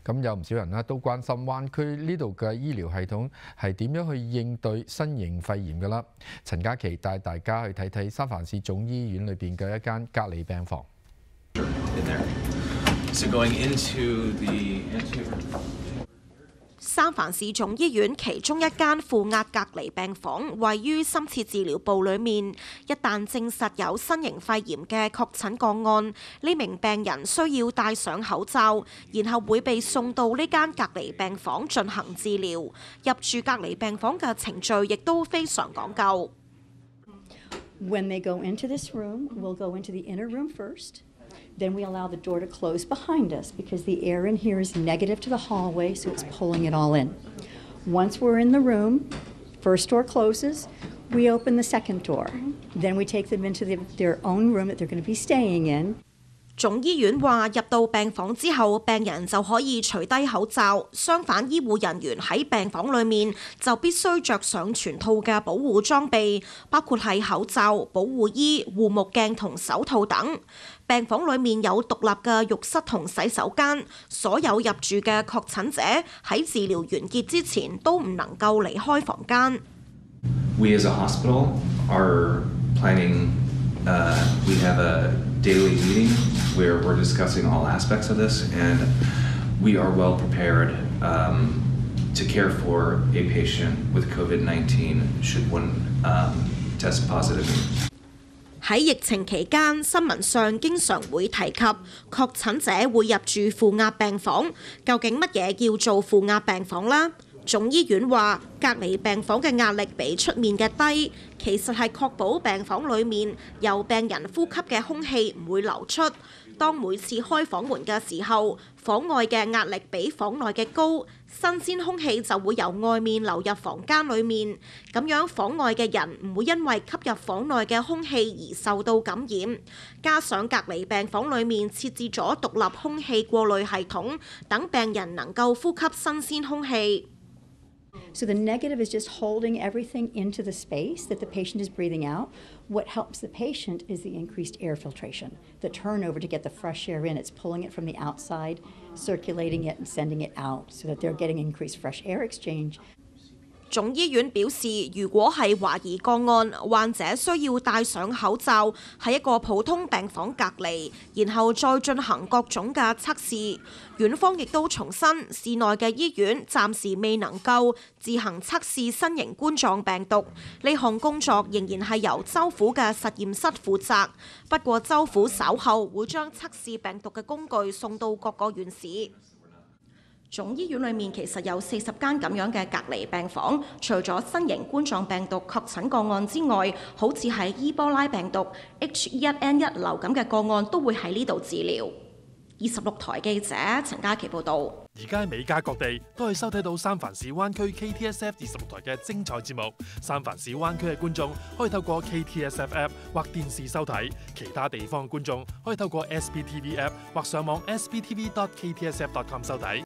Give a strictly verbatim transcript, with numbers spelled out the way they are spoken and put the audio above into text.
咁有唔少人咧都關心灣區呢度嘅醫療系統係點樣去應對新型肺炎㗎啦。陳嘉琪帶大家去睇睇三藩市總醫院裏邊嘅一間隔離病房。 So going into the anterior. 三藩市總醫院其中一間負壓隔離病房位於深切治療部裏面。一旦證實有新型肺炎嘅確診個案，呢名病人需要戴上口罩，然後會被送到呢間隔離病房進行治療。入住隔離病房嘅程序亦都非常講究。 When they go into this room, we'll go into the inner room first. Then we allow the door to close behind us because the air in here is negative to the hallway, so it's pulling it all in. Once we're in the room, first door closes, we open the second door. Then we take them into the, their own room that they're going to be staying in. 總醫院話入到病房之後，病人就可以除低口罩。相反，醫護人員喺病房裏面就必須着上全套嘅保護裝備，包括係口罩、保護衣、護目鏡同手套等。病房裏面有獨立嘅浴室同洗手間，所有入住嘅確診者喺治療完結之前都唔能夠離開房間。 We as a hospital are planning, uh, we have a daily meeting where we're discussing all aspects of this, and we are well prepared um, to care for a patient with COVID nineteen should one um, test positive. 喺疫情期間，新聞上經常會提及確診者會入住負壓病房。究竟乜嘢叫做負壓病房呢？總醫院話，隔離病房嘅壓力比出面嘅低，其實係確保病房裡面由病人呼吸嘅空氣唔會流出。當每次開房門嘅時候，房外嘅壓力比房內嘅高，新鮮空氣就會由外面流入房間裡面，咁樣房外嘅人唔會因為吸入房內嘅空氣而受到感染。加上隔離病房裡面設置咗獨立空氣過濾系統，等病人能夠呼吸新鮮空氣。 So the negative is just holding everything into the space that the patient is breathing out. What helps the patient is the increased air filtration, the turnover to get the fresh air in. It's pulling it from the outside, circulating it and sending it out so that they're getting increased fresh air exchange. 總醫院表示，如果係懷疑個案，患者需要戴上口罩，喺一個普通病房隔離，然後再進行各種嘅測試。院方亦都重申，市內嘅醫院暫時未能夠自行測試新型冠狀病毒，呢項工作仍然係由州府嘅實驗室負責。不過州府稍後會將測試病毒嘅工具送到各個縣市。總醫院裏面其實有四十間咁樣嘅隔離病房，除咗新型冠狀病毒確診個案之外，好似係伊波拉病毒、H 一 N 一 流感嘅個案都會喺呢度治療。二十六台記者陳嘉琪報導。 而家喺美加各地都可以收睇到三藩市灣區 K T S F 二十六台嘅精彩節目。三藩市灣區嘅觀眾可以透過 K T S F App 或電視收睇，其他地方嘅觀眾可以透過 S B T V App 或上網 S B T V dot K T S F dot com 收睇。